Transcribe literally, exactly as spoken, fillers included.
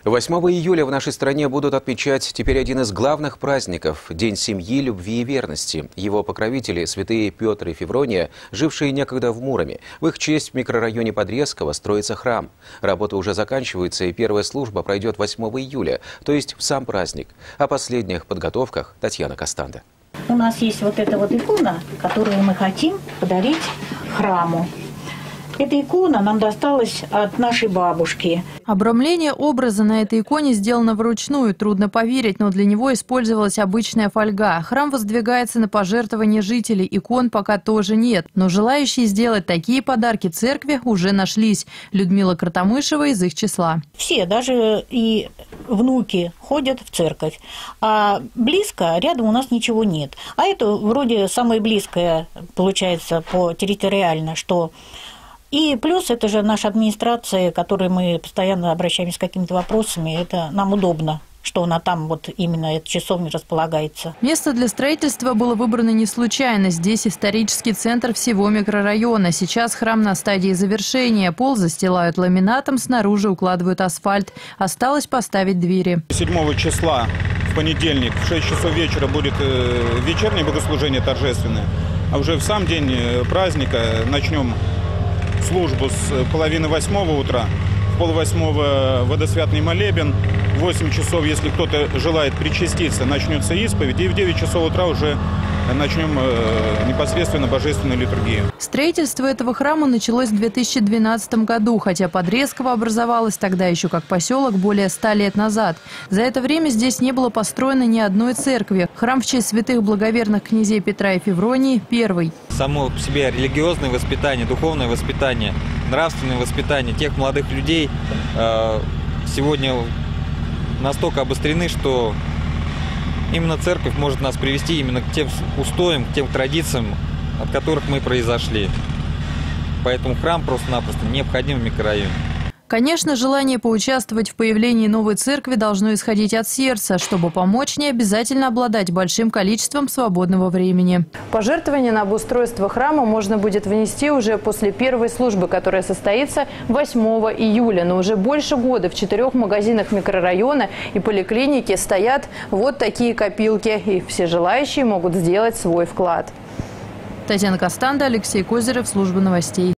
восьмого июля в нашей стране будут отмечать теперь один из главных праздников – День семьи, любви и верности. Его покровители – святые Петр и Феврония, жившие некогда в Муроме. В их честь в микрорайоне Подрезково строится храм. Работа уже заканчивается, и первая служба пройдет восьмого июля, то есть в сам праздник. О последних подготовках Татьяна Костанда. У нас есть вот эта вот икона, которую мы хотим подарить храму. Эта икона нам досталась от нашей бабушки. Обрамление образа на этой иконе сделано вручную. Трудно поверить, но для него использовалась обычная фольга. Храм воздвигается на пожертвования жителей. Икон пока тоже нет. Но желающие сделать такие подарки церкви уже нашлись. Людмила Картамышева из их числа. Все, даже и внуки ходят в церковь. А близко, рядом у нас ничего нет. А это вроде самое близкое, получается, по территориально, что... И плюс это же наша администрация, к которой мы постоянно обращаемся с какими-то вопросами. Это нам удобно, что она там вот именно эта часовня располагается. Место для строительства было выбрано не случайно. Здесь исторический центр всего микрорайона. Сейчас храм на стадии завершения. Пол застилают ламинатом, снаружи укладывают асфальт. Осталось поставить двери. седьмого числа в понедельник в шесть часов вечера будет вечернее богослужение торжественное. А уже в сам день праздника начнем службу с половины восьмого утра, в полвосьмого водосвятный молебен, в восемь часов, если кто-то желает причаститься, начнется исповедь, и в девять часов утра уже начнем непосредственно божественную литургию. Строительство этого храма началось в две тысячи двенадцатом году, хотя Подрезково образовалось тогда еще как поселок более ста лет назад. За это время здесь не было построено ни одной церкви. Храм в честь святых благоверных князей Петра и Февронии – первый. Само по себе религиозное воспитание, духовное воспитание, нравственное воспитание тех молодых людей э, сегодня настолько обострены, что именно церковь может нас привести именно к тем устоям, к тем традициям, от которых мы произошли. Поэтому храм просто-напросто необходим в микрорайоне. Конечно, желание поучаствовать в появлении новой церкви должно исходить от сердца. Чтобы помочь, не обязательно обладать большим количеством свободного времени. Пожертвование на обустройство храма можно будет внести уже после первой службы, которая состоится восьмого июля. Но уже больше года в четырех магазинах микрорайона и поликлинике стоят вот такие копилки. И все желающие могут сделать свой вклад. Татьяна Костанда, Алексей Козырев, служба новостей.